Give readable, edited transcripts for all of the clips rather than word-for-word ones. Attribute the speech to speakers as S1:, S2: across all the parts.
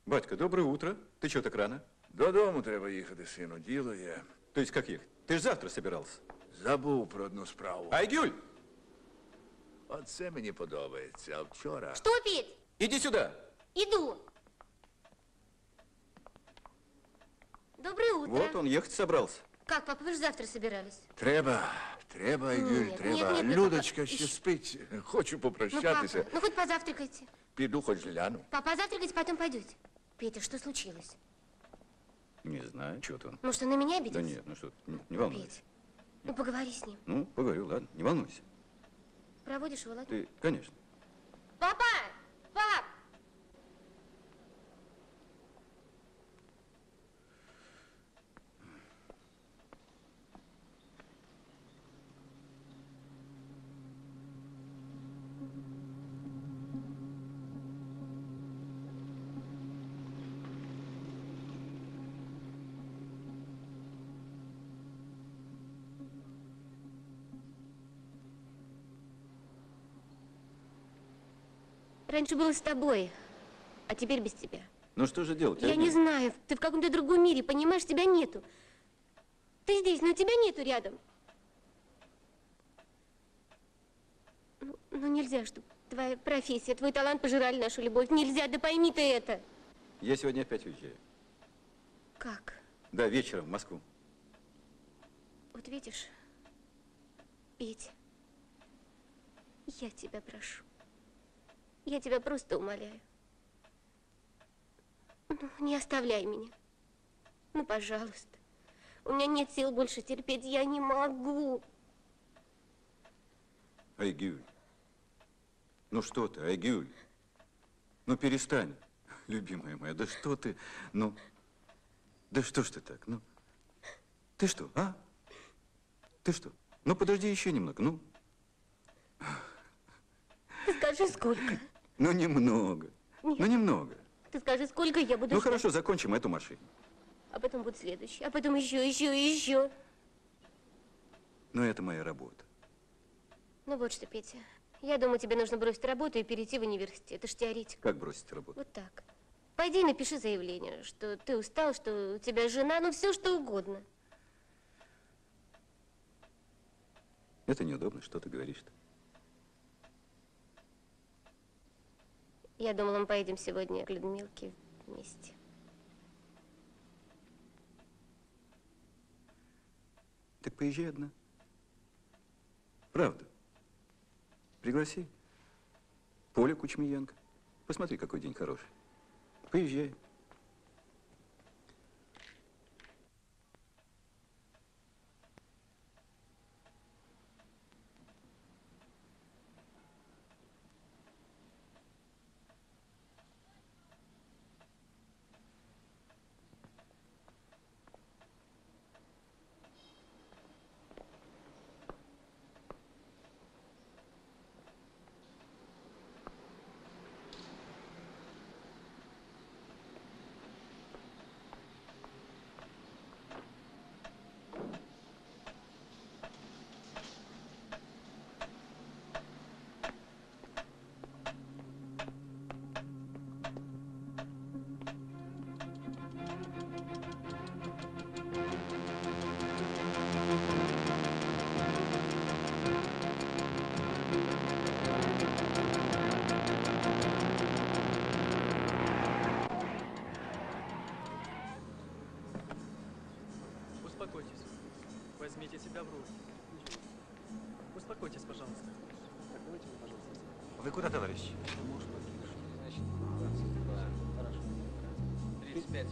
S1: Батько, доброе утро. Ты чого так рано?
S2: Додому треба їхати, сину. Діло є.
S1: То есть как ехать? Ты же завтра собирался.
S2: Забув про одну справу.
S1: Айгюль!
S2: Оце мені подобається. А вчора...
S3: Что, Петь?
S1: Иди сюда.
S3: Иду. Доброе утро.
S1: Вот он ехать собрался.
S3: Как, папа, вы же завтра собирались?
S2: Треба, Айгюль,
S3: Нет,
S2: треба.
S3: нет, нет,
S2: Людочка
S3: папа.
S2: ще спить. Хочу
S3: Ну, папа,
S2: попрощатися.
S3: ну хоть позавтракайте.
S2: Піду хоч гляну.
S3: Папа, позавтракайте, потом пойдете. Петя, что случилось?
S1: Не знаю, что-то он.
S3: Может, он на меня обиделся?
S1: Да нет, ну что ты, не волнуйся.
S3: Петь, ну поговори с ним.
S1: Ну, поговорю, ладно, не волнуйся.
S3: Проводишь его, ладно?
S1: Ты, конечно.
S3: Папа! Пап! Раньше было с тобой, а теперь без тебя.
S1: Ну что же делать?
S3: Я не знаю, ты в каком-то другом мире, понимаешь, тебя нету. Ты здесь, но тебя нету рядом. Ну нельзя, чтобы твоя профессия, твой талант пожирали нашу любовь. Нельзя, да пойми ты это.
S1: Я сегодня опять уезжаю.
S3: Как?
S1: Да, вечером в Москву.
S3: Вот видишь, Петя, я тебя прошу. Я тебя просто умоляю. Ну, не оставляй меня. Ну, пожалуйста. У меня нет сил больше терпеть, я не могу.
S1: Айгюль. Ну что ты, Айгюль? Ну перестань, любимая моя. Да что ты, ну... Да что ж ты так, ну... Ты что, а? Ты что? Ну подожди еще немного, ну...
S3: Ты скажи, сколько?
S1: Ну немного,
S3: Нет.
S1: ну немного.
S3: Ты скажи, сколько я буду
S1: Ну
S3: ждать.
S1: хорошо, закончим эту машину.
S3: А потом будет следующий, а потом еще.
S1: Но это моя работа.
S3: Ну вот что, Петя, я думаю, тебе нужно бросить работу и перейти в университет. Это ж теоретика.
S1: Как бросить работу?
S3: Вот так. Пойди и напиши заявление, что ты устал, что у тебя жена, ну все что угодно.
S1: Это неудобно, что ты говоришь-то.
S3: Я думала, мы поедем сегодня к Людмилке вместе.
S1: Так поезжай одна. Правда. Пригласи Полю Кучмиенко. Посмотри, какой день хороший. Поезжай.
S4: Успокойтесь. Возьмите себя в руки. Успокойтесь, пожалуйста. Так, давайте вы, пожалуйста.
S1: Вы куда, товарищ?
S4: Значит, 22. Хорошо. 35.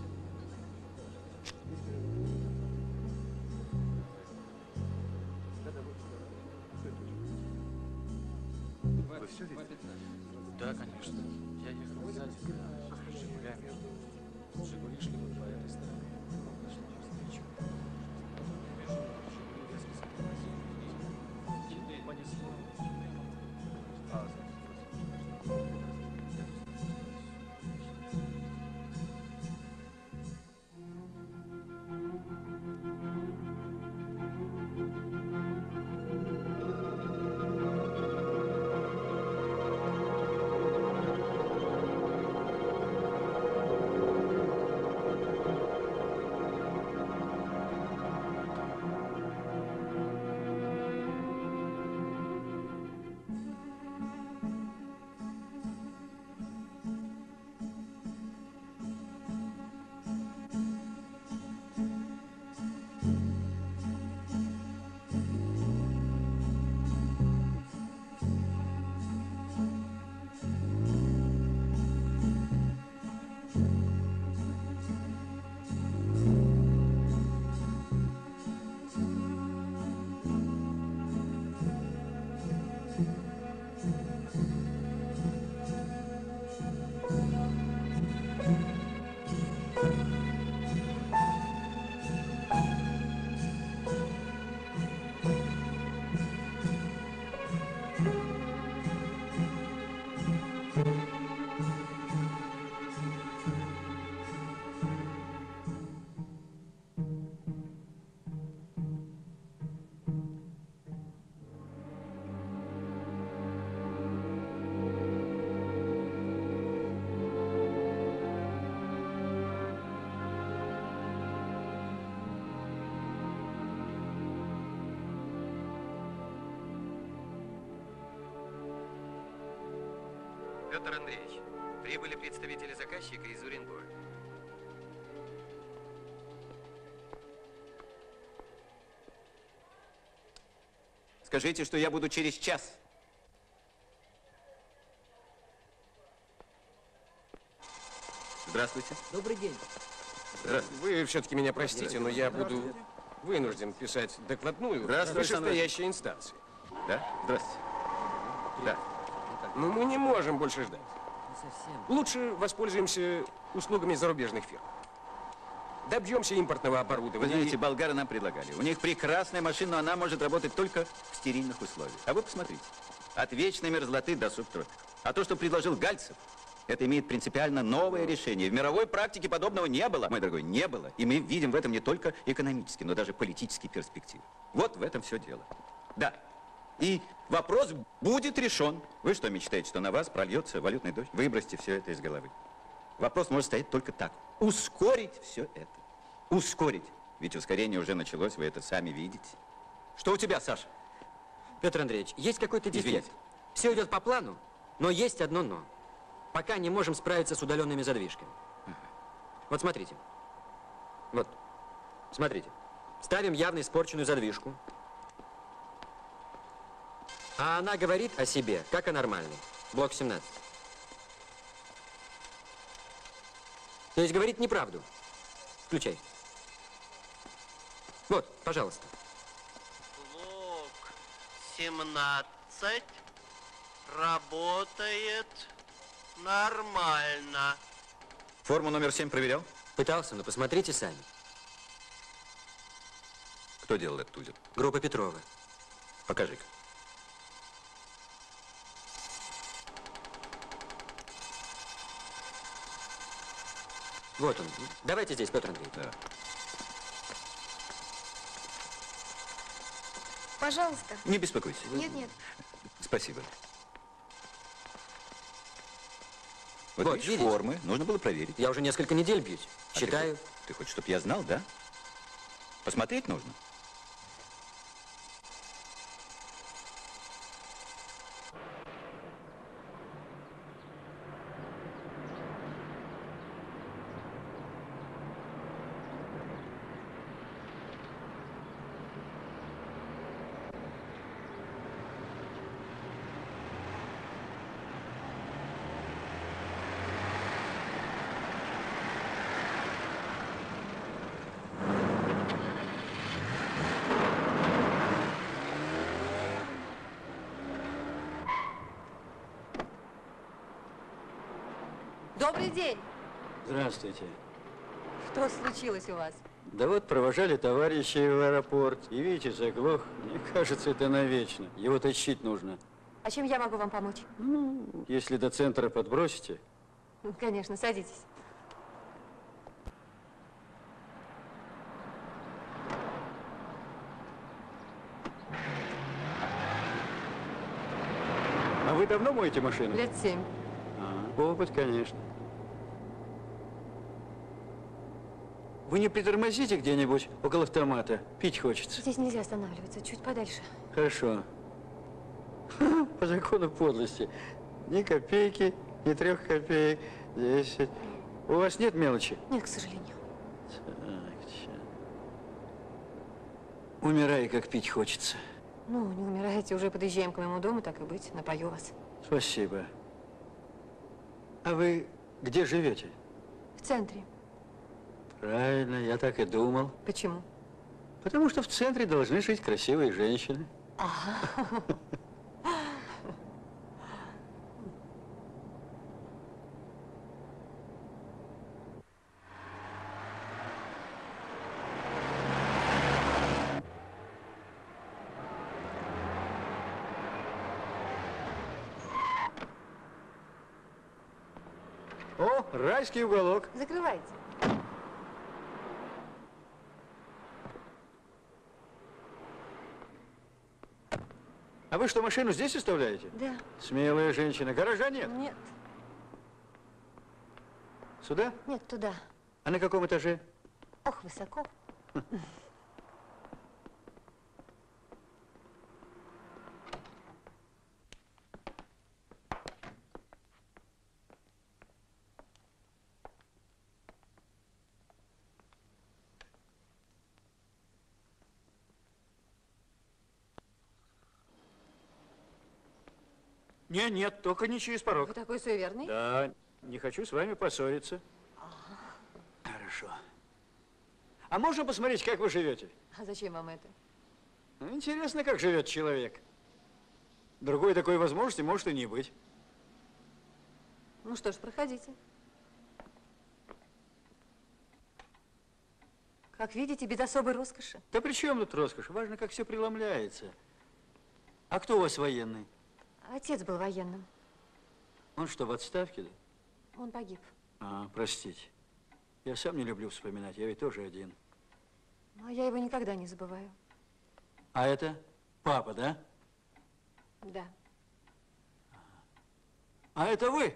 S1: Вы все видели?
S4: Да, конечно. Я ехал сзади с «Жигулями». «Жигули» шли вот по этой стороне. Шли навстречу. Вижу, «Жигули» резко затормозили. Понесло.
S5: Петр Андреевич, прибыли представители заказчика из Оренбурга.
S1: Скажите, что я буду через час. Здравствуйте.
S6: Добрый день.
S1: Здравствуйте.
S7: Вы все-таки меня простите, но я буду вынужден писать докладную
S1: Здравствуйте,
S7: вышестоящей инстанции.
S1: Да? Здравствуйте. Да.
S7: Но мы не можем больше ждать.
S6: Не совсем.
S7: Лучше воспользуемся услугами зарубежных фирм. Добьемся импортного оборудования.
S1: Вы знаете, болгары нам предлагали. У них прекрасная машина, но она может работать только в стерильных условиях. А вы посмотрите. От вечной мерзлоты до субтропиков. А то, что предложил Гальцев, это имеет принципиально новое решение. В мировой практике подобного не было, мой дорогой, не было. И мы видим в этом не только экономические, но даже политические перспективы. Вот в этом все дело. Да. И вопрос будет решен. Вы что, мечтаете, что на вас прольется валютный дождь? Выбросьте все это из головы. Вопрос может стоять только так. Ускорить все это. Ускорить. Ведь ускорение уже началось, вы это сами видите. Что у тебя, Саша?
S6: Петр Андреевич, есть какой-то дефект.
S1: Извините.
S6: Все идет по плану, но есть одно но. Пока не можем справиться с удаленными задвижками. Вот смотрите. Вот. Смотрите. Ставим явно испорченную задвижку. А она говорит о себе, как о нормальной. Блок 17. То есть говорит неправду. Включай. Вот, пожалуйста.
S8: Блок 17 работает нормально.
S1: Форму номер 7 проверял?
S6: Пытался, но посмотрите сами.
S1: Кто делал этот узел?
S6: Группа Петрова.
S1: Покажи-ка.
S6: Вот он. Давайте здесь, Петр Андреевич.
S1: Да.
S3: Пожалуйста.
S1: Не беспокойся.
S3: Нет, нет.
S1: Спасибо.
S6: Вот,
S1: видишь,
S6: видите?
S1: формы нужно было проверить.
S6: Я уже несколько недель бьюсь.
S1: А
S6: Считаю.
S1: Ты хочешь, чтобы я знал, да? Посмотреть нужно.
S9: Добрый день.
S10: Здравствуйте.
S9: Что случилось у вас?
S10: Да вот провожали товарищей в аэропорт. И видите, заглох. Мне кажется, это навечно. Его тащить нужно.
S9: А чем я могу вам помочь?
S10: Если до центра подбросите.
S9: Конечно, садитесь.
S10: А вы давно моете машину?
S9: Лет 7.
S10: Опыт, конечно. Вы не притормозите где-нибудь около автомата? Пить хочется.
S9: Здесь нельзя останавливаться, чуть подальше.
S10: Хорошо. По закону подлости. Ни копейки, ни 3 копеек. 10. У вас нет мелочи?
S9: Нет, к сожалению.
S10: Так, умирай, как пить хочется.
S9: Ну, не умирайте, уже подъезжаем к моему дому, так и быть, напою вас.
S10: Спасибо. А вы где живете?
S9: В центре.
S10: Правильно, я так и думал.
S9: Почему?
S10: Потому что в центре должны жить красивые женщины. О, райский уголок.
S9: Закрывайте.
S10: А вы что, машину здесь оставляете?
S9: Да.
S10: Смелая женщина. Гаража нет?
S9: Нет.
S10: Сюда?
S9: Нет, туда.
S10: А на каком этаже?
S9: Ох, высоко.
S10: Нет, только не через порог.
S9: Вы такой суеверный?
S10: Да, не хочу с вами поссориться. Хорошо. А можно посмотреть, как вы живете?
S9: А зачем вам это?
S10: Ну, интересно, как живет человек. Другой такой возможности может и не быть.
S9: Ну что ж, проходите. Как видите, без особой роскоши.
S10: Да при чем тут роскошь? Важно, как все преломляется. А кто у вас военный?
S9: Отец был военным.
S10: Он что, в отставке, да?
S9: Он погиб.
S10: А, простите. Я сам не люблю вспоминать, я ведь тоже один.
S9: А я его никогда не забываю.
S10: А это папа, да?
S9: Да.
S10: А это вы?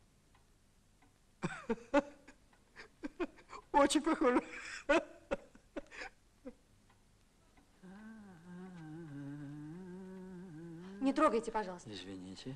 S10: Очень похоже.
S9: Не трогайте, пожалуйста.
S10: Извините.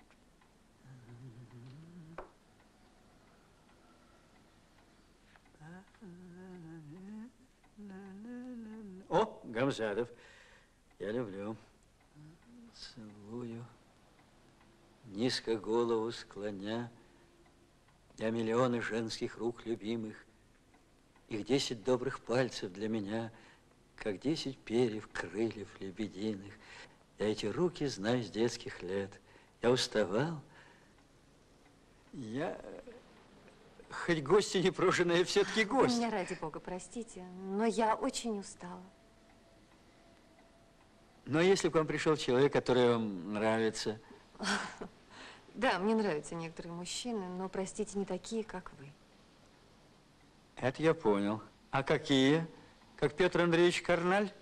S10: О, Гамзатов. Я люблю. Целую, низко голову склоня, я миллионы женских рук любимых, их 10 добрых пальцев для меня, как 10 перьев, крыльев лебединых. Я эти руки знаю с детских лет. Я уставал. Я, хоть гости непрошеные, все-таки
S9: Вы
S10: гость.
S9: меня, ради бога, простите, но я очень устала.
S10: Но если бы к вам пришел человек, который вам нравится...
S9: Да, мне нравятся некоторые мужчины, но, простите, не такие, как вы.
S10: Это я понял. А какие? Как Петр Андреевич Карналь?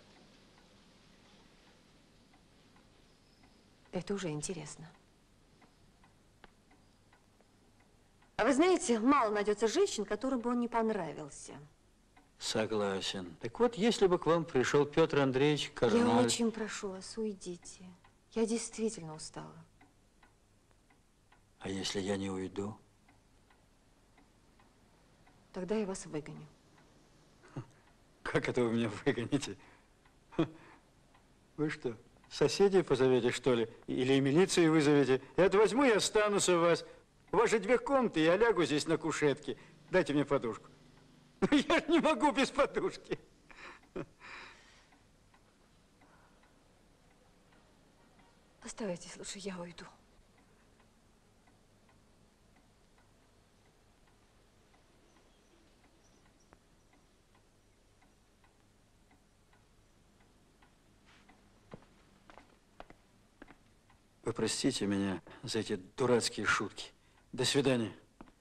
S9: Это уже интересно. А вы знаете, мало найдется женщин, которым бы он не понравился.
S10: Согласен. Так вот, если бы к вам пришел Петр Андреевич
S9: Я
S10: Карналь...
S9: очень прошу вас, уйдите. Я действительно устала.
S10: А если я не уйду?
S9: Тогда я вас выгоню.
S10: Как это вы меня выгоните? Вы что, соседей позовете, что ли? Или милицию вызовете? Я-то возьму и останусь у вас. У вас же 2 комнаты, я лягу здесь на кушетке. Дайте мне подушку. Я же не могу без подушки.
S9: Оставайтесь лучше, я уйду.
S10: Вы простите меня за эти дурацкие шутки. До свидания.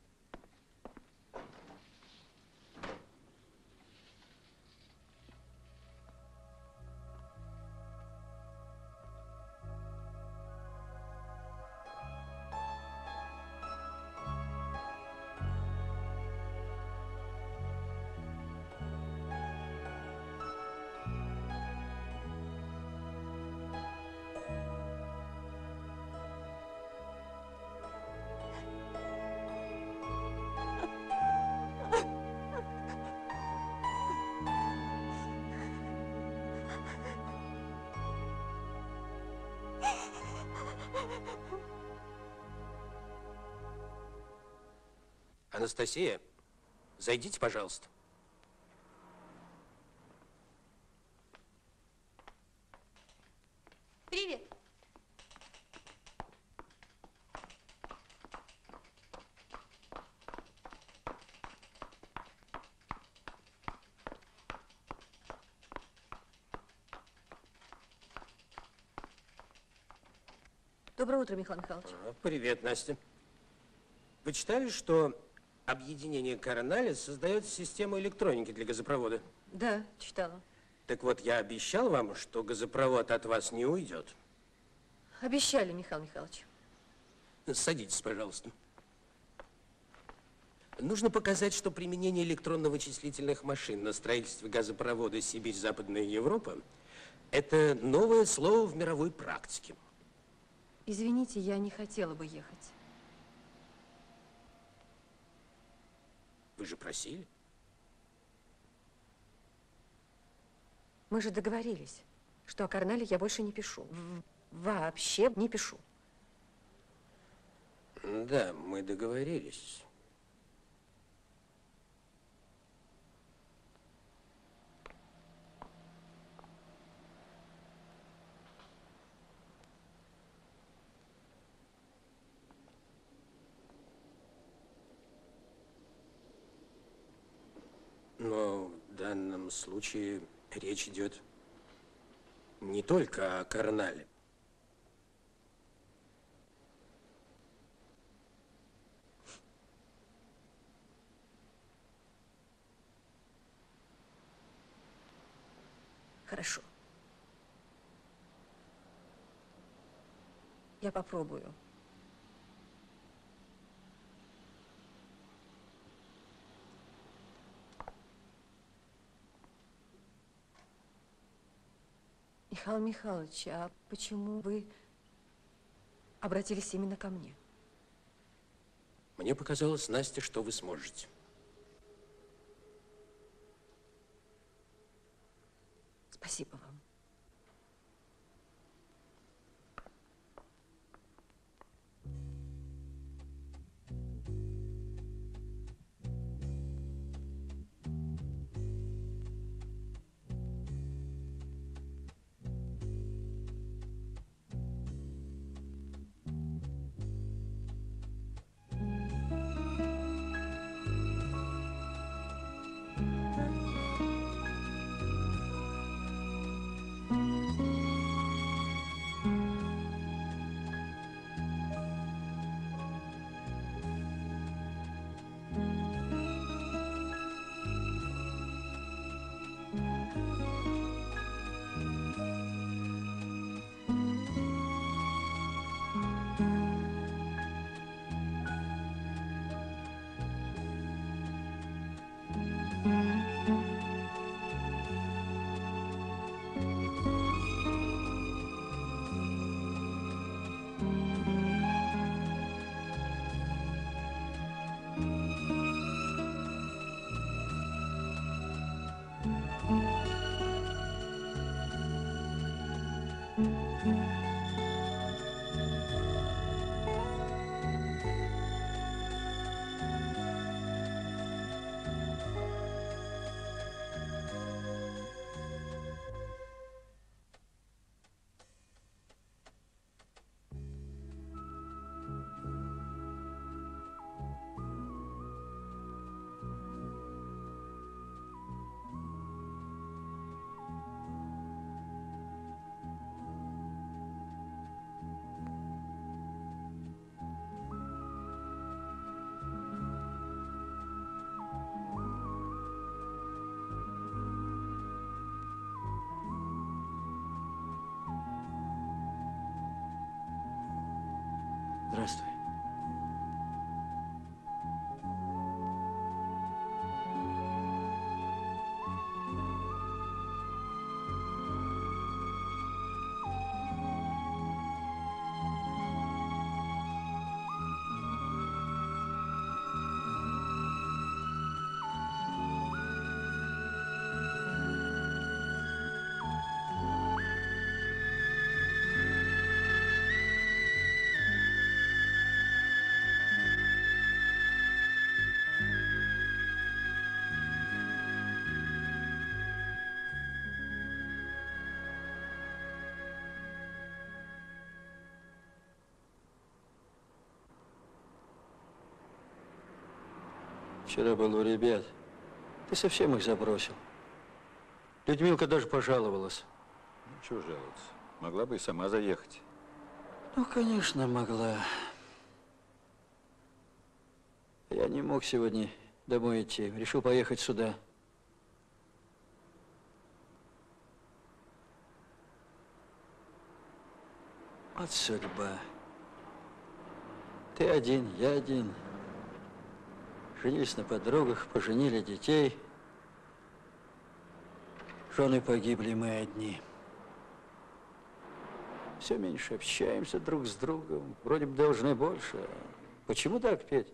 S7: Анастасия, зайдите, пожалуйста.
S3: Привет.
S9: Доброе утро, Михаил Михайлович.
S7: Привет, Настя. Вы читали, что объединение Карнале создает систему электроники для газопровода?
S9: Да, читала.
S7: Так вот, я обещал вам, что газопровод от вас не уйдет.
S9: Обещали, Михаил Михайлович.
S7: Садитесь, пожалуйста. Нужно показать, что применение электронно-вычислительных машин на строительстве газопровода Сибирь-Западная Европа – это новое слово в мировой практике.
S9: Извините, я не хотела бы ехать.
S7: Вы же просили.
S9: Мы же договорились, что о Карнале я больше не пишу. Вообще не пишу.
S7: Да, мы договорились. Но в данном случае речь идет не только о Карнале.
S9: Хорошо. Я попробую. Михаил Михайлович, а почему вы обратились именно ко мне?
S7: Мне показалось, Настя, что вы сможете.
S9: Спасибо вам.
S10: Здравствуй. Вчера был у ребят. Ты совсем их забросил. Людмилка даже пожаловалась.
S1: Ну, чего жаловаться? Могла бы и сама заехать.
S10: Ну, конечно, могла. Я не мог сегодня домой идти. Решил поехать сюда. Вот судьба. Ты один, я один. Женились на подругах, поженили детей. Жены погибли, мы одни. Все меньше общаемся друг с другом. Вроде бы должны больше. Почему так, Петь?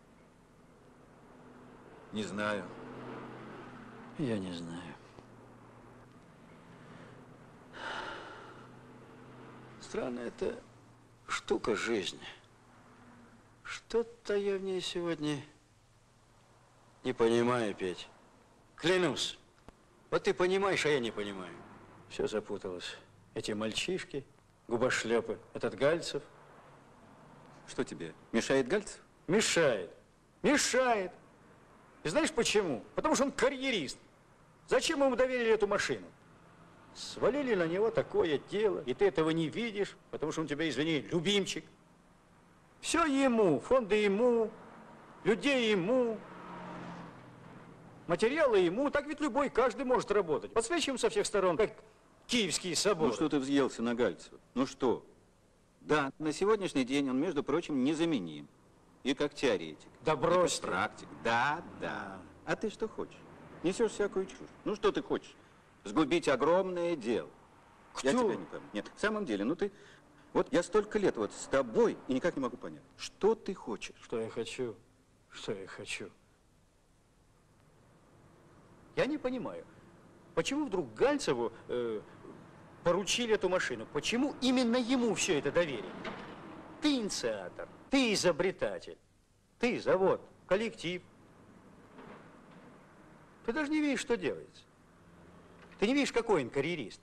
S1: Не знаю.
S10: Я не знаю. Странная эта штука жизнь. Что-то я в ней сегодня не понимаю, Петь. Клянусь. Вот ты понимаешь, а я не понимаю. Все запуталось. Эти мальчишки, губошлепы, этот Гальцев.
S1: Что тебе, мешает Гальцев?
S10: Мешает. Мешает. И знаешь почему? Потому что он карьерист. Зачем ему доверили эту машину? Свалили на него такое дело, и ты этого не видишь, потому что он тебя, извини, любимчик. Все ему, фонды ему, людей ему, материалы ему. Так ведь любой, каждый может работать. Подсвечиваем со всех сторон, как Киевский собор.
S1: Ну что ты взъелся на Гальцева? Ну что? Да, на сегодняшний день он, между прочим, незаменим. И как теоретик.
S10: Да брось
S1: и как практик. Да, да. А ты что хочешь? Несешь всякую чушь. Ну что ты хочешь? Сгубить огромное дело.
S10: Кто?
S1: Я тебя не пойму. Нет, в самом деле, ну ты... Вот я столько лет вот с тобой и никак не могу понять, что ты хочешь?
S10: Что я хочу? Что я хочу? Я не понимаю, почему вдруг Гальцеву поручили эту машину? Почему именно ему все это доверили? Ты инициатор, ты изобретатель, ты завод, коллектив. Ты даже не видишь, что делается. Ты не видишь, какой он карьерист.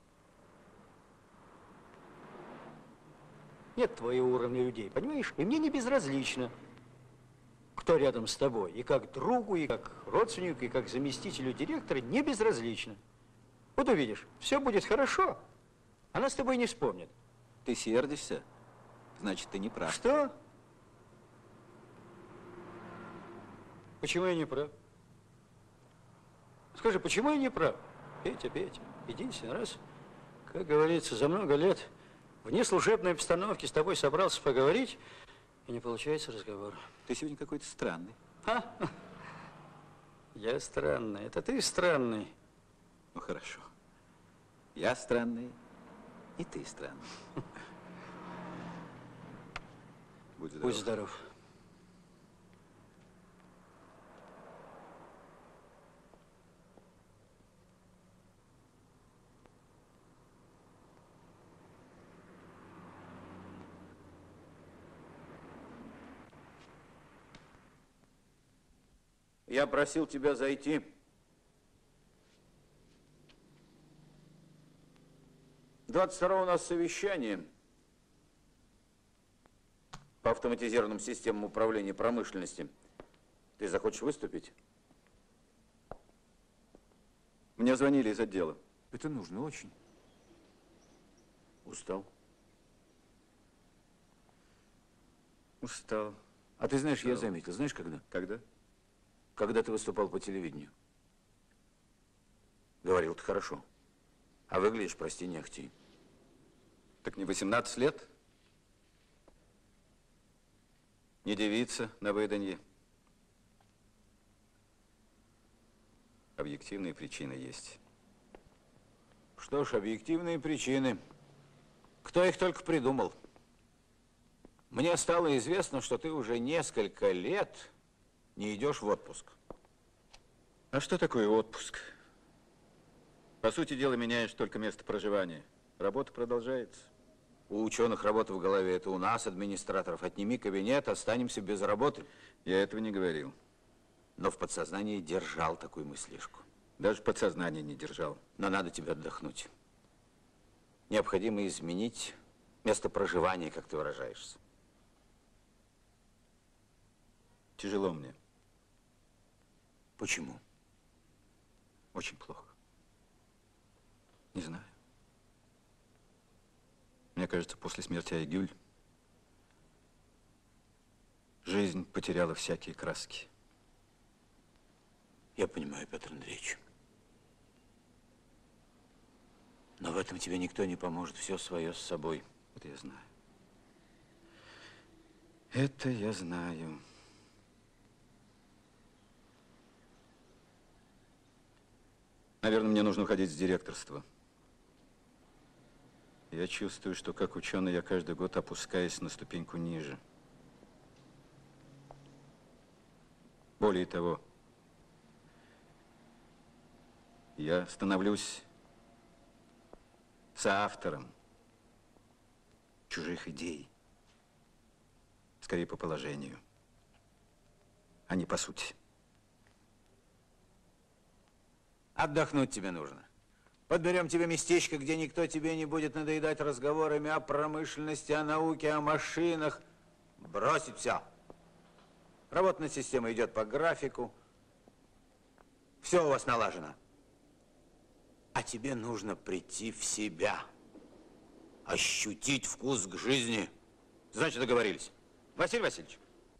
S10: Нет твоего уровня людей, понимаешь? И мне не безразлично, кто рядом с тобой. И как другу, и как родственнику, и как заместителю директора не безразлично. Вот увидишь, все будет хорошо, она с тобой не вспомнит.
S1: Ты сердишься? Значит, ты не прав.
S10: Что? Почему я не прав? Скажи, почему я не прав? Петя, Петя, единственный раз, как говорится, за много лет в неслужебной обстановке с тобой собрался поговорить, и не получается разговор.
S1: Ты сегодня какой-то странный.
S10: А? Я странный, это ты странный.
S1: Ну хорошо. Я странный, и ты странный. Будь здоров.
S10: Будь здоров.
S2: Я просил тебя зайти. Двадцать второго у нас совещание по автоматизированным системам управления промышленности. Ты захочешь выступить?
S1: Мне звонили из отдела.
S2: Это нужно очень. Устал?
S1: Устал.
S2: А ты знаешь, я заметил, знаешь, когда?
S1: Когда?
S2: Когда ты выступал по телевидению. Говорил ты хорошо. А выглядишь, прости, не ахти.
S1: Так не 18 лет? Не девица на выданье. Объективные причины есть.
S2: Что ж, объективные причины. Кто их только придумал? Мне стало известно, что ты уже несколько лет не идешь в отпуск.
S1: А что такое отпуск? По сути дела, меняешь только место проживания. Работа продолжается.
S2: У ученых работа в голове. Это у нас, администраторов. Отними кабинет, останемся без работы.
S1: Я этого не говорил.
S2: Но в подсознании держал такую мыслишку.
S1: Даже подсознание не держал.
S2: Но надо тебе отдохнуть. Необходимо изменить место проживания, как ты выражаешься.
S1: Тяжело мне.
S2: Почему?
S1: Очень плохо. Не знаю. Мне кажется, после смерти Айгюль жизнь потеряла всякие краски.
S2: Я понимаю, Петр Андреевич. Но в этом тебе никто не поможет. Все свое с собой.
S1: Это я знаю. Это я знаю. Наверное, мне нужно уходить с директорства. Я чувствую, что как ученый я каждый год опускаюсь на ступеньку ниже. Более того, я становлюсь соавтором чужих идей, скорее по положению. а не по сути.
S2: Отдохнуть тебе нужно. Подберем тебе местечко, где никто тебе не будет надоедать разговорами о промышленности, о науке, о машинах. Бросить все. Работная система идет по графику. Все у вас налажено. А тебе нужно прийти в себя. Ощутить вкус к жизни. Значит, договорились. Василий Васильевич.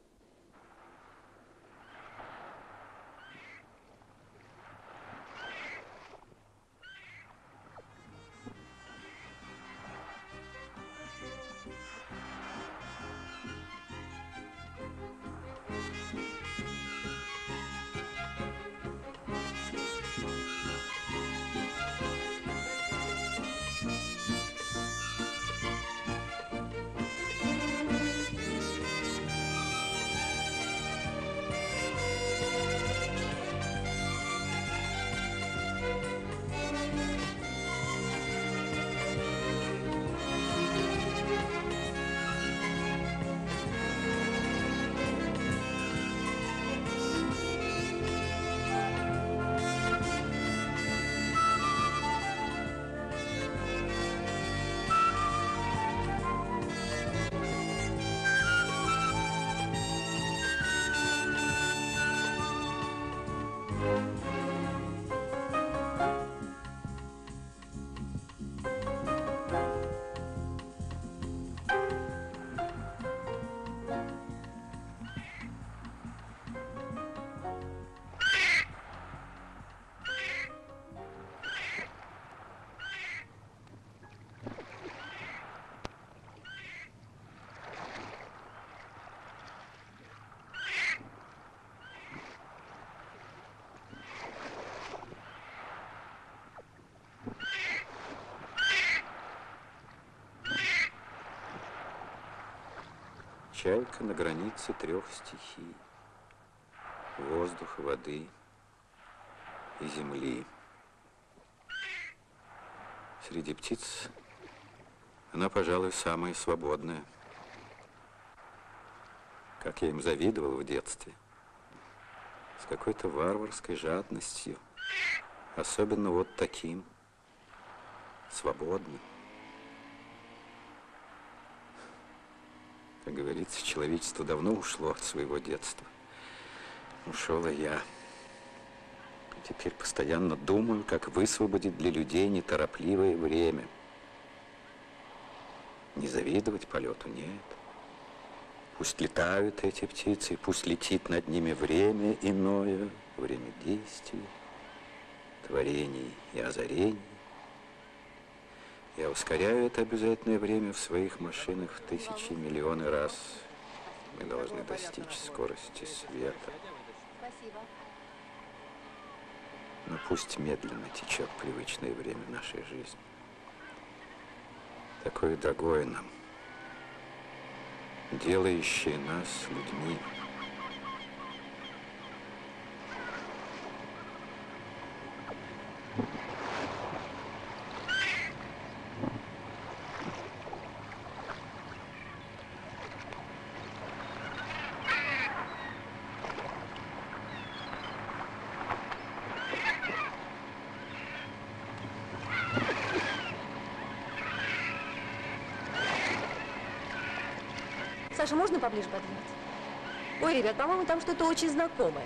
S1: Чайка на границе 3 стихий. Воздуха, воды и земли. Среди птиц она, пожалуй, самая свободная. Как я им завидовал в детстве. С какой-то варварской жадностью. Особенно вот таким. Свободным. Как говорится, человечество давно ушло от своего детства. Ушел и я. И теперь постоянно думаю, как высвободить для людей неторопливое время. Не завидовать полету, нет. Пусть летают эти птицы, пусть летит над ними время иное, время действий, творений и озарений. Я ускоряю это обязательное время в своих машинах в тысячи, миллионы раз. Мы должны достичь скорости света. Но пусть медленно течет привычное время нашей жизни. Такое дорогое нам, делающее нас людьми.
S9: Саша, можно поближе подвинуть? Ой, ребят, по-моему, там что-то очень знакомое.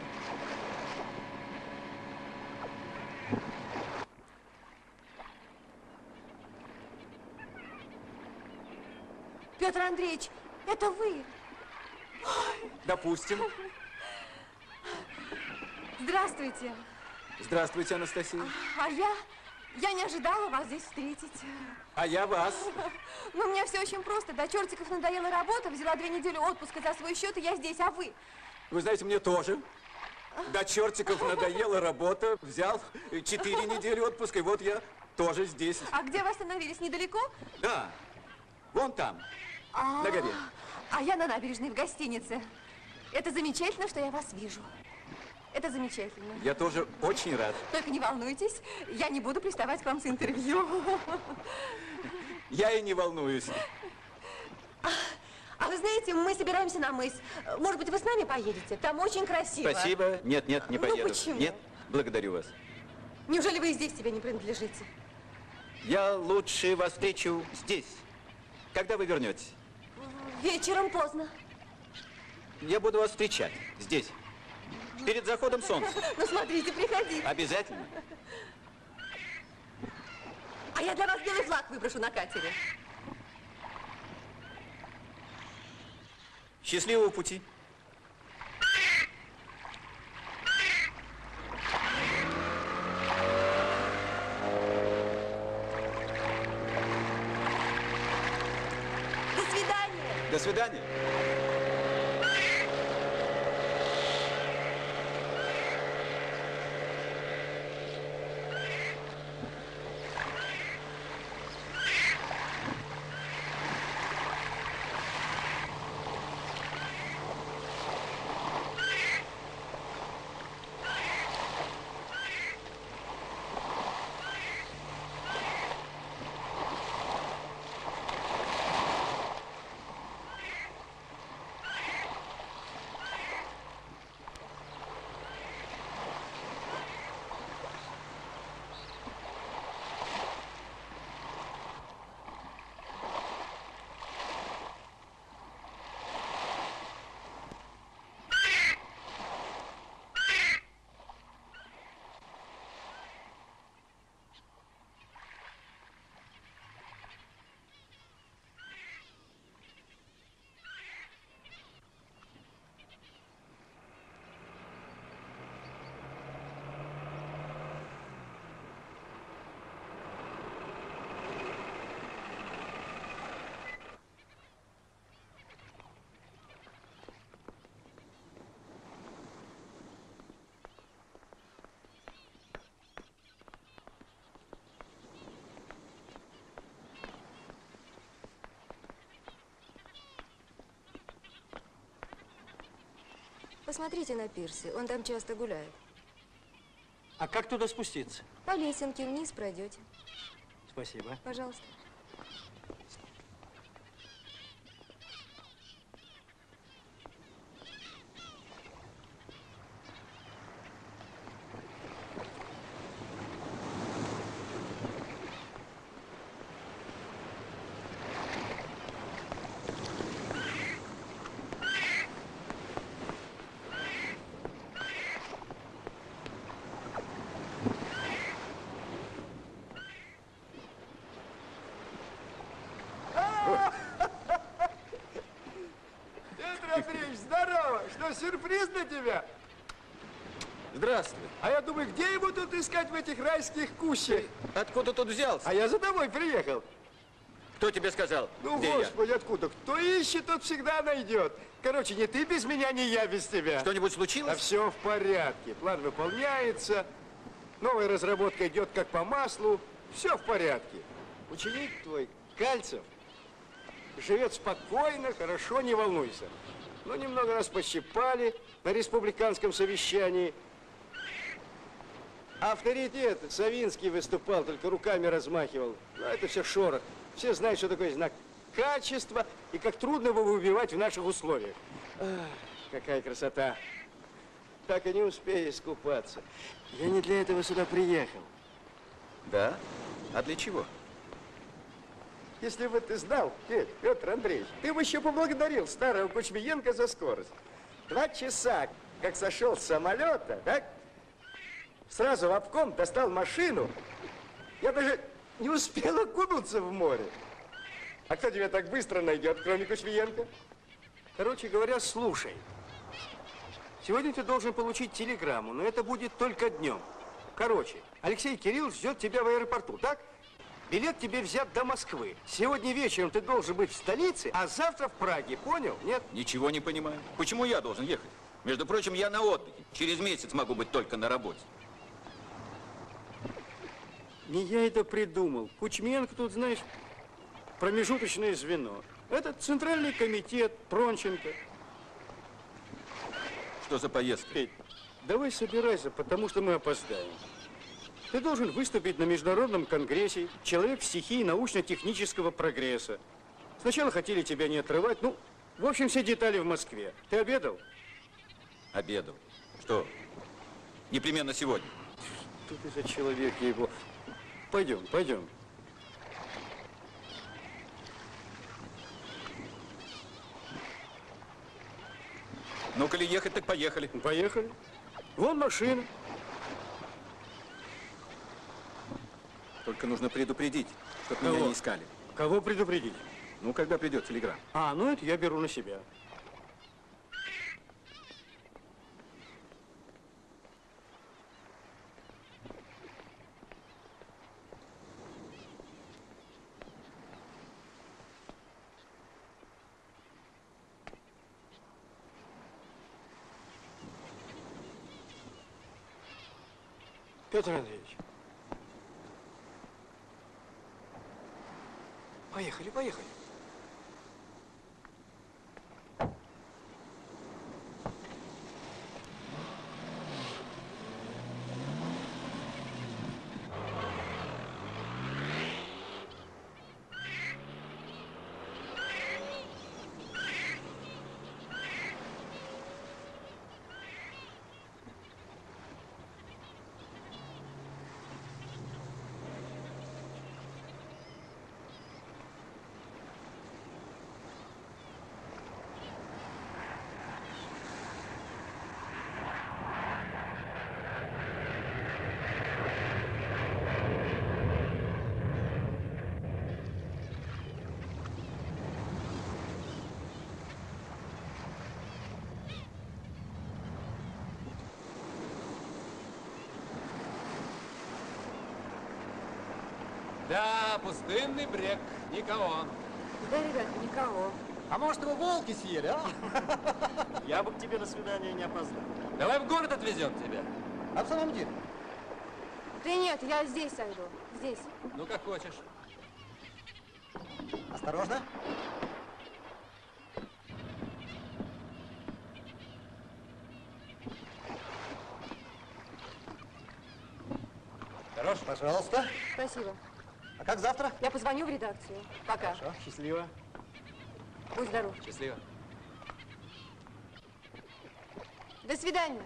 S9: Петр Андреевич, это вы?
S2: Допустим.
S9: Здравствуйте.
S2: Здравствуйте, Анастасия.
S9: А я не ожидала вас здесь встретить.
S2: А я вас.
S9: Ну, мне все очень просто. До чертиков надоела работа, взяла 2 недели отпуска за свой счет, и я здесь, а вы?
S2: Вы знаете, мне тоже. До чертиков надоела работа, взял 4 недели отпуска, и вот я тоже здесь.
S9: А где вы остановились? Недалеко?
S2: Да, вон там, на горе.
S9: А я на набережной в гостинице. Это замечательно, что я вас вижу. Это замечательно.
S2: Я тоже очень рад.
S9: Только не волнуйтесь, я не буду приставать к вам с интервью.
S2: Я и не волнуюсь.
S9: А вы вы знаете, мы собираемся на мыс. Может быть, вы с нами поедете? Там очень красиво.
S1: Спасибо. Нет, нет, не
S9: Ну,
S1: поеду.
S9: почему?
S1: Нет, благодарю вас.
S9: Неужели вы и здесь себе не принадлежите?
S1: Я лучше вас встречу здесь. Когда вы вернетесь?
S9: Вечером поздно.
S1: Я буду вас встречать здесь. Перед заходом солнца.
S9: Ну, смотрите, приходите.
S1: Обязательно.
S9: А я для вас белый флаг выброшу на катере.
S1: Счастливого пути.
S9: До свидания.
S1: До свидания.
S11: Посмотрите на пирсе, он там часто гуляет.
S10: А как туда спуститься?
S11: По лесенке вниз пройдете.
S10: Спасибо.
S11: Пожалуйста.
S12: Сюрприз для тебя.
S1: Здравствуй.
S12: А я думаю, где его тут искать в этих райских кущах?
S1: Откуда тут взялся?
S12: А я за тобой приехал.
S1: Кто тебе сказал?
S12: Ну,
S1: где
S12: господи, откуда? Кто ищет, тот всегда найдет. Короче, ни ты без меня, ни я без тебя.
S1: Что-нибудь случилось?
S12: А все в порядке. План выполняется. Новая разработка идет как по маслу. Все в порядке. Ученик твой, Кальцев, живет спокойно, хорошо, не волнуйся. Ну, немного раз пощипали на республиканском совещании. Авторитет Савинский выступал, только руками размахивал. Но это все шорох. Все знают, что такое знак качества и как трудно его выбивать в наших условиях. Ах, какая красота. Так и не успею искупаться. Я не для этого сюда приехал.
S1: Да? А для чего?
S12: Если бы ты знал, Петр Андреевич, ты бы еще поблагодарил старого Кучмиенко за скорость. 2 часа, как сошел с самолета, так? Сразу в обком достал машину. Я даже не успел окунуться в море. А кто тебя так быстро найдет, кроме Кучмиенко? Короче говоря, слушай. Сегодня ты должен получить телеграмму, но это будет только днем. Короче, Алексей Кириллович ждет тебя в аэропорту, так? Билет тебе взят до Москвы. Сегодня вечером ты должен быть в столице, а завтра в Праге. Понял? Нет?
S1: Ничего не понимаю. Почему я должен ехать? Между прочим, я на отдыхе. Через месяц могу быть только на работе.
S12: Не я это придумал. Кучменко тут, знаешь, промежуточное звено. Это Центральный комитет, Пронченко.
S1: Что за поездка?
S12: Петь, давай собирайся, потому что мы опоздаем. Ты должен выступить на международном конгрессе «Человек стихии научно-технического прогресса». Сначала хотели тебя не отрывать, ну, В общем, все детали в Москве. Ты обедал?
S1: Обедал. Что? Непременно сегодня.
S12: Что ты за человек, его? Пойдем, пойдем.
S1: Ну, коли ехать, так поехали.
S12: Поехали. Вон машина.
S1: Только нужно предупредить, чтоб меня
S12: Кого?
S1: не искали.
S12: Кого предупредить?
S1: Ну, когда придет телеграмма.
S12: А, ну это я беру на себя. Петр Андреевич. Поехали, поехали.
S13: Да, пустынный брег, никого.
S11: Да, ребят, никого.
S13: А может, его волки съели, а?
S12: Я бы к тебе на свидание не опоздал.
S13: Давай в город отвезем тебя.
S12: А в самом деле?
S11: Да нет, я здесь сойду. Здесь.
S13: Ну, как хочешь.
S12: Осторожно.
S13: Хорош?
S12: Пожалуйста.
S11: Спасибо.
S12: А как завтра?
S11: Я позвоню в редакцию. Пока.
S12: Хорошо, счастливо.
S11: Будь здоров.
S13: Счастливо.
S11: До свидания.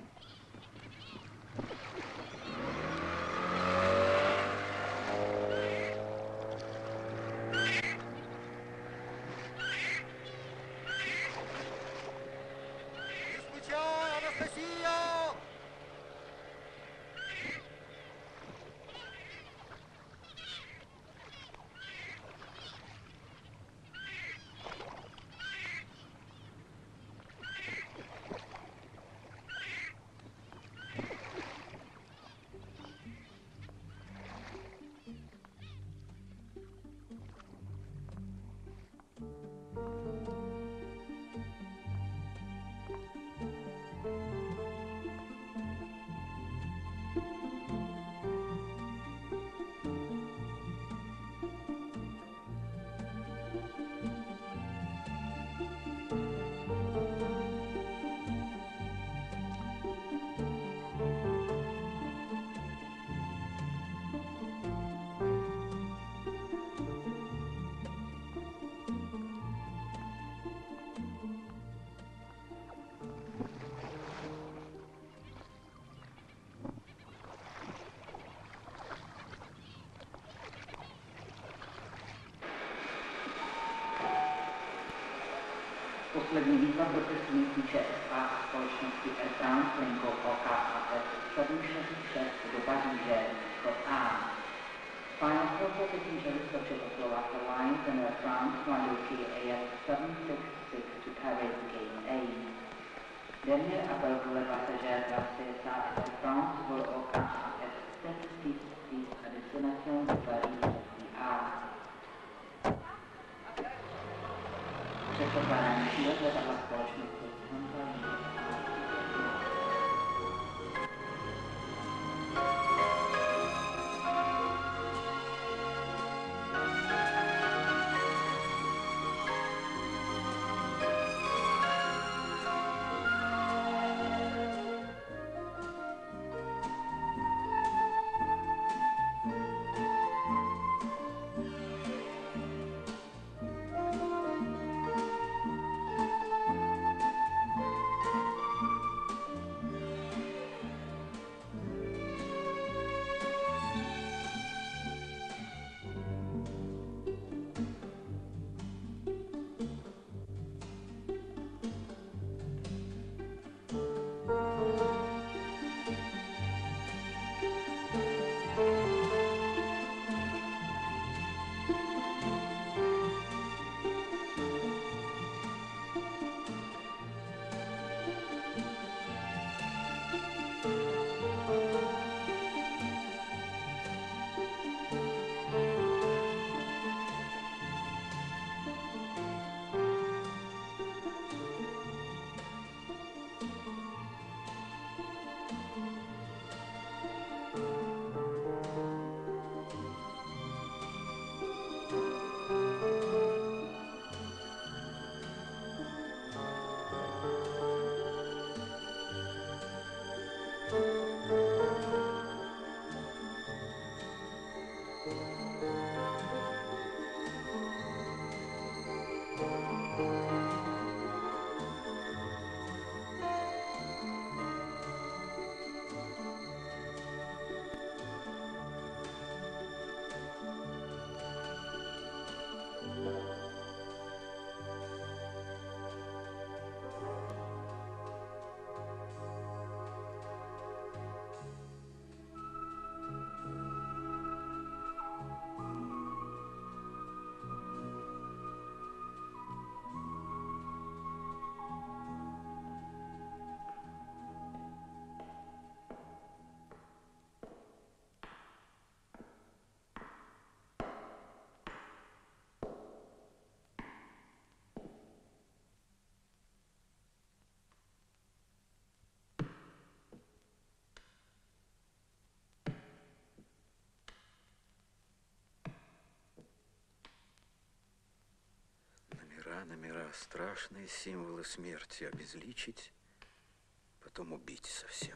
S12: Не скучай, Анастасия!
S14: Poslední výzva pro cestující ČSA a společnosti Air France linkou OKAS 766 do Paříže, východ A. Final for passengers such as Slovakia Airlines and Air France rendezvous AF 766 to Paris Gate A. Dernier appel pour les passagers de la CSA Air France vol OKAS 766 à destination de Paris A. Předpokládám přílet letadla společnosti Hansa.
S1: Да, страшные символы смерти обезличить, потом убить совсем.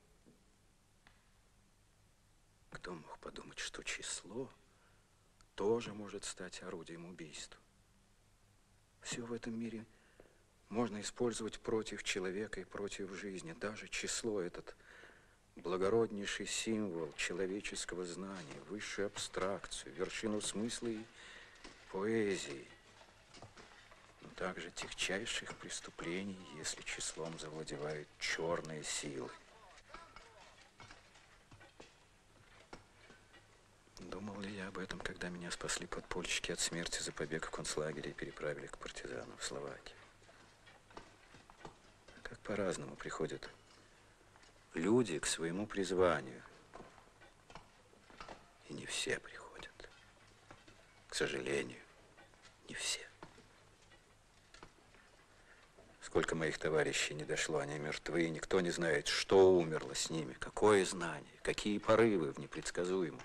S1: Кто мог подумать, что число тоже может стать орудием убийства? Все в этом мире можно использовать против человека и против жизни. Даже число, этот благороднейший символ человеческого знания, высшую абстракцию, вершину смысла и поэзии. Но также тягчайших преступлений, если числом завладевают черные силы. Думал ли я об этом, когда меня спасли подпольщики от смерти за побег в концлагере и переправили к партизанам в Словакию? Как по-разному приходят люди к своему призванию. И не все приходят. К сожалению, не все. Сколько моих товарищей не дошло, они мертвы, и никто не знает, что умерло с ними, какое знание, какие порывы в непредсказуемом.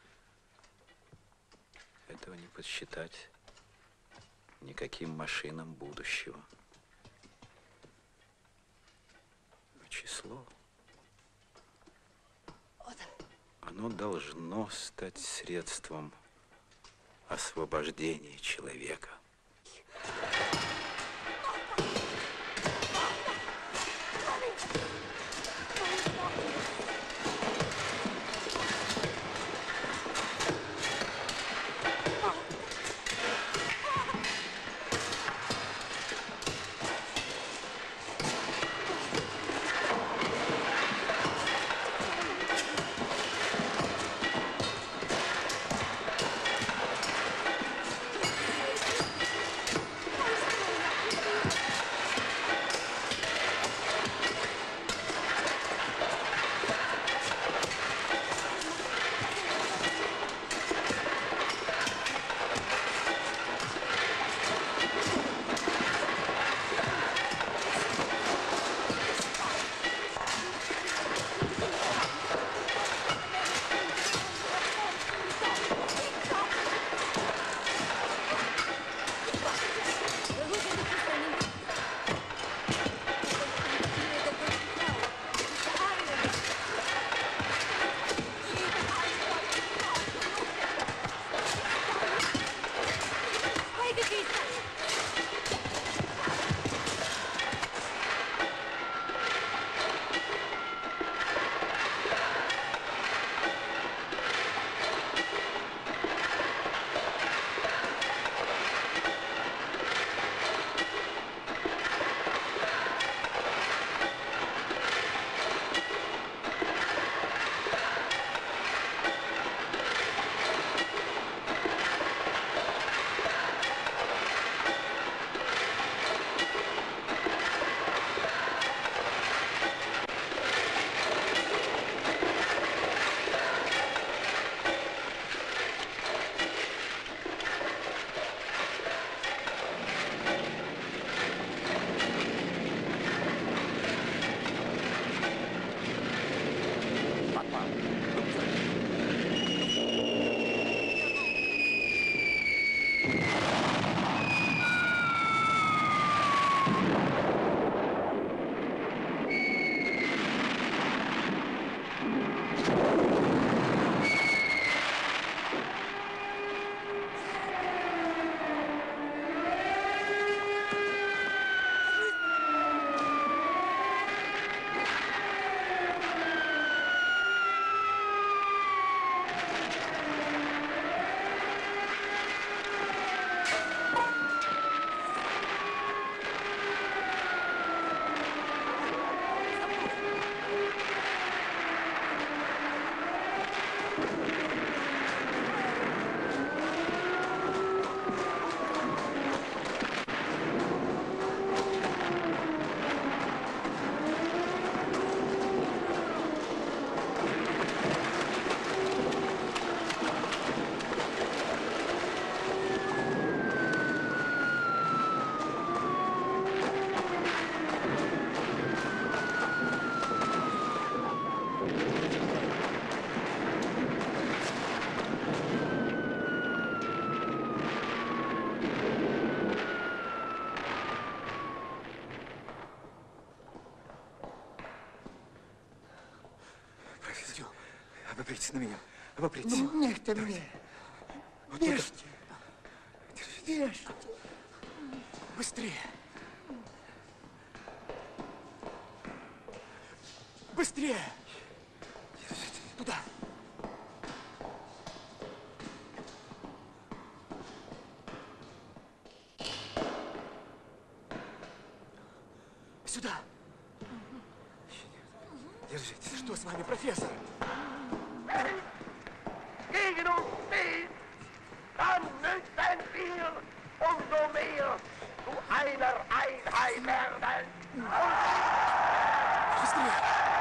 S1: Этого не подсчитать никаким машинам будущего. А число, оно должно стать средством освобождения человека. Обопритесь на меня. Обопритесь.
S12: Ну, нехте мне.
S1: Вот
S12: Бежьте. Бежьте.
S1: Быстрее. Быстрее. Туда. Сюда. Держитесь. Что с вами, профессор?
S15: Gegen uns steht, dann müssen wir umso mehr zu einer Einheit werden.
S1: Быстрее!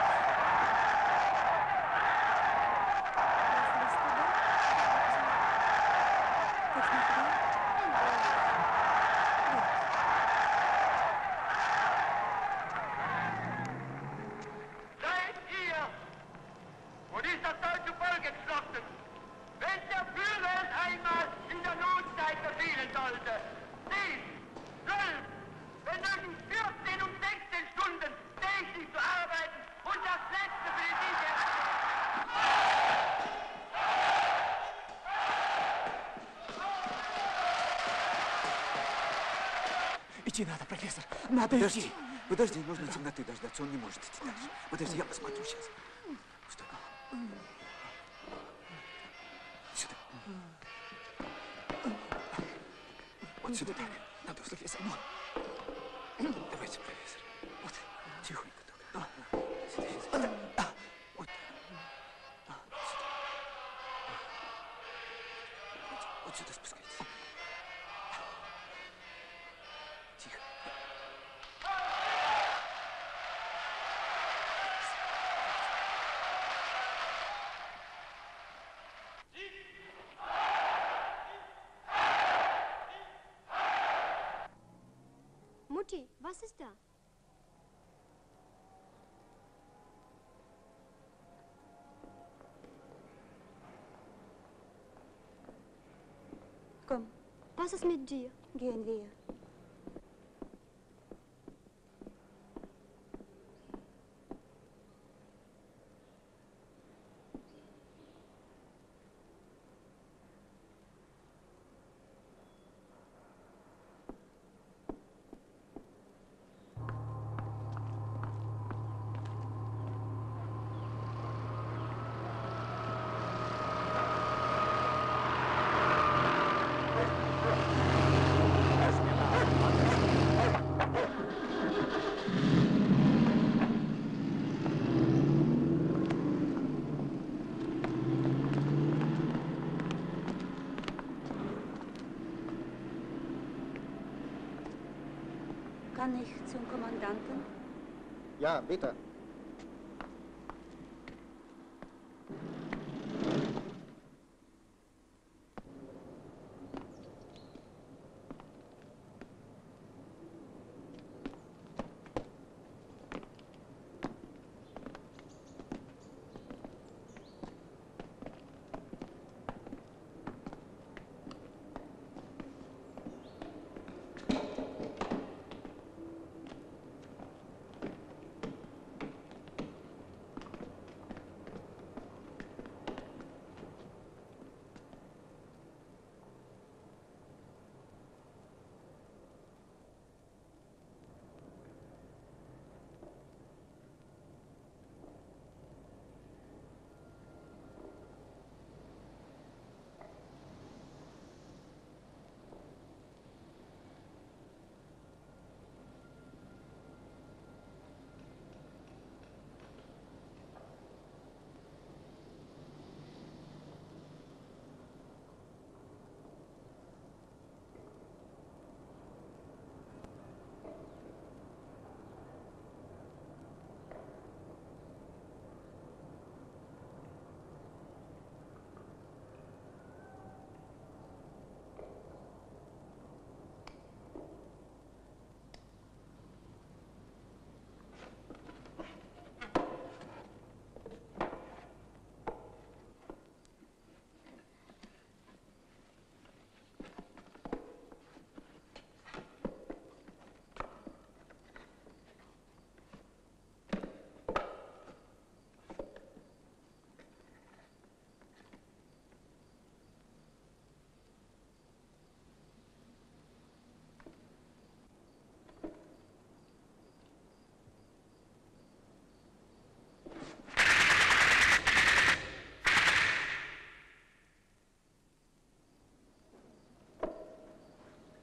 S15: Seid ihr, und ist das deutsche Volk entschlossen, wenn der Führer es einmal in der Notzeit befehlen sollte, 10, 12, wenn nötig 14 und 16 Stunden täglich zu arbeiten und das Letzte für den Sieg
S1: Идти надо, профессор. Надо идти. Подожди, нужно темноты дождаться. Он не может идти дальше. Подожди, я посмотрю сейчас. Стой. Сюда. Вот сюда так. Надо услышать со мной. Давайте, профессор. Вот. Тихонько только. Сюда, сюда. Вот. Сюда. Вот сюда спускайтесь. Тихо.
S3: Mutti, was ist da?
S11: Komm,
S3: Was ist mit dir?
S11: gehen wir. Kann ich zum Kommandanten?
S12: Ja, bitte.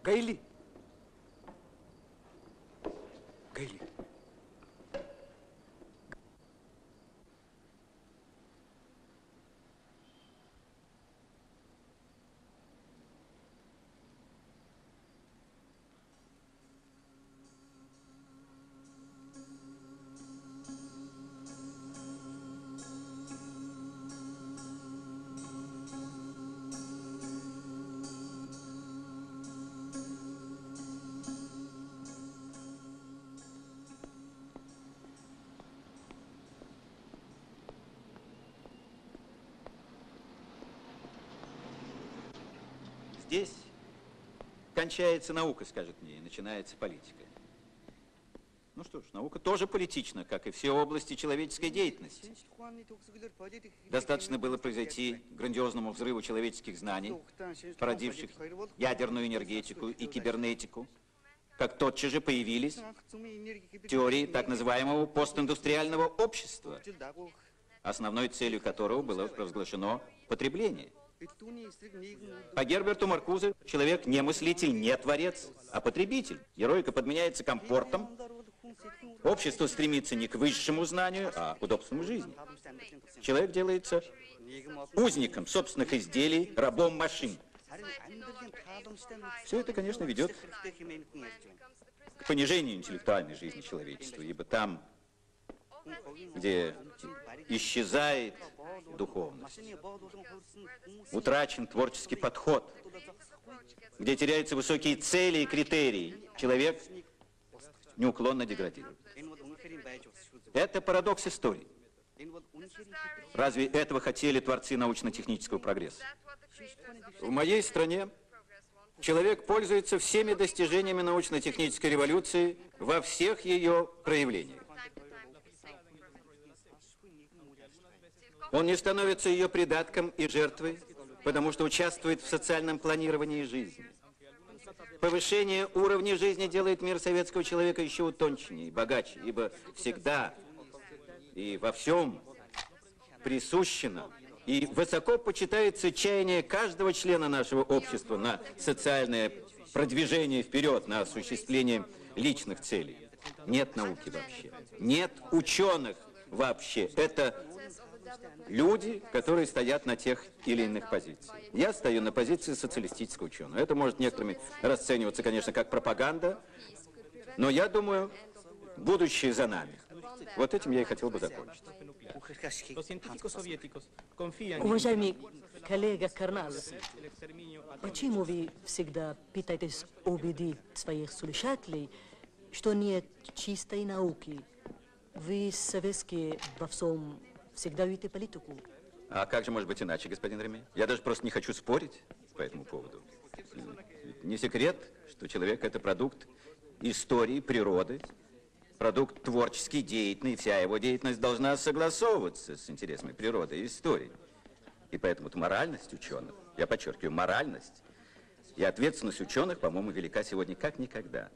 S1: Гайли! Гайли!
S2: Здесь кончается наука, скажет мне, и начинается политика. Ну что ж, наука тоже политична, как и все области человеческой деятельности. Достаточно было произойти грандиозному взрыву человеческих знаний, породивших ядерную энергетику и кибернетику, как тотчас же появились теории так называемого постиндустриального общества, основной целью которого было провозглашено потребление. По Герберту Маркузе человек не мыслитель, не творец, а потребитель. Героика подменяется комфортом. Общество стремится не к высшему знанию, а к удобству жизни. Человек делается узником собственных изделий, рабом машин. Все это, конечно, ведет к понижению интеллектуальной жизни человечества, ибо там, где исчезает духовность, утрачен творческий подход, где теряются высокие цели и критерии, человек неуклонно деградирует. Это парадокс истории. Разве этого хотели творцы научно-технического прогресса? В моей стране человек пользуется всеми достижениями научно-технической революции во всех ее проявлениях. Он не становится ее придатком и жертвой, потому что участвует в социальном планировании жизни. Повышение уровня жизни делает мир советского человека еще утонченнее, богаче, ибо всегда и во всем присущено и высоко почитается чаяние каждого члена нашего общества на социальное продвижение вперед, на осуществление личных целей. Нет науки вообще, нет ученых вообще. Это люди, которые стоят на тех или иных позициях. Я стою на позиции социалистического ученого. Это может некоторыми расцениваться, конечно, как пропаганда, но я думаю, будущее за нами. Вот этим я и хотел бы закончить.
S16: Уважаемый коллега Карназ, почему вы всегда пытаетесь убедить своих слушателей, что нет чистой науки? Вы советские во всем всегда видите политику.
S2: А как же может быть иначе, господин Реми? Я даже просто не хочу спорить по этому поводу. Ведь не секрет, что человек – это продукт истории, природы, продукт творческий, деятельный, и вся его деятельность должна согласовываться с интересами природы и истории. И поэтому-то моральность ученых, я подчеркиваю, моральность и ответственность ученых, по-моему, велика сегодня как никогда.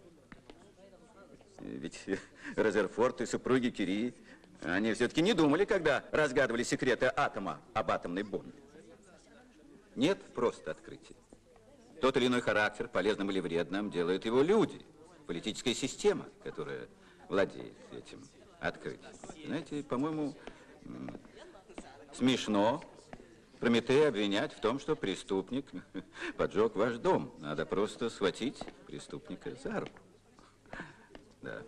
S2: Ведь Резерфорд и супруги Кюри, они все-таки не думали, когда разгадывали секреты атома об атомной бомбе. Нет просто открытия. Тот или иной характер, полезным или вредным, делают его люди, политическая система, которая владеет этим открытием. Знаете, по-моему, смешно Прометея обвинять в том, что преступник поджег ваш дом. Надо просто схватить преступника за руку. Да.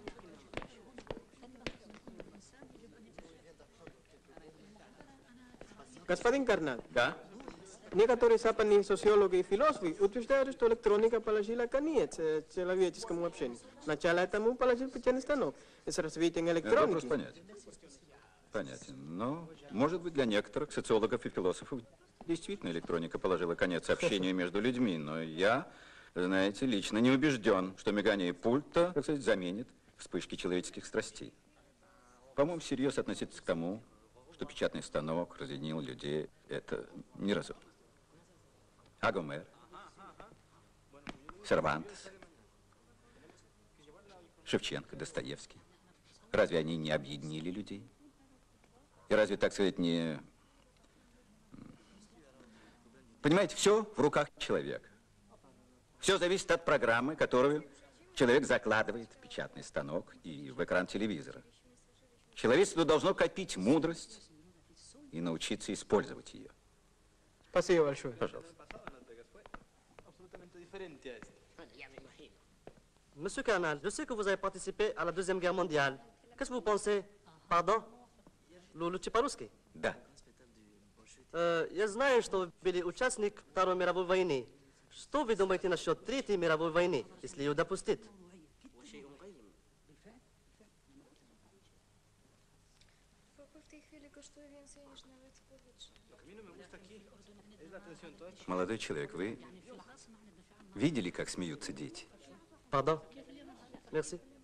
S17: Господин Карнал.
S2: Да?
S17: Некоторые западные социологи и философы утверждают, что электроника положила конец человеческому общению. Начало этому положил печатный станок. С развитием электроники.
S2: Вопрос понятен. Но, может быть, для некоторых социологов и философов действительно электроника положила конец общению между людьми. Но я, знаете, лично не убежден, что мигание пульта, так сказать, заменит вспышки человеческих страстей. По-моему, всерьез относиться к тому, что печатный станок разъединил людей, это неразумно. А Гомер, Сервантес, Шевченко, Достоевский, разве они не объединили людей? И разве, так сказать, не... Понимаете, все в руках человека.
S1: Все зависит от программы, которую человек закладывает в печатный станок и в экран телевизора. Человечество должно копить мудрость и научиться использовать ее.
S17: Спасибо большое.
S1: Пожалуйста.
S18: Monsieur Canal, je sais que vous avez participé à la Deuxième Guerre mondiale. Qu'est-ce que vous pensez? Pardon? Лучше по-русски?
S1: Да.
S18: Я знаю, что вы были участник Второй мировой войны. Что вы думаете насчет Третьей мировой войны, если ее допустить?
S1: Молодой человек, вы видели, как смеются дети?
S18: Pardon? Merci.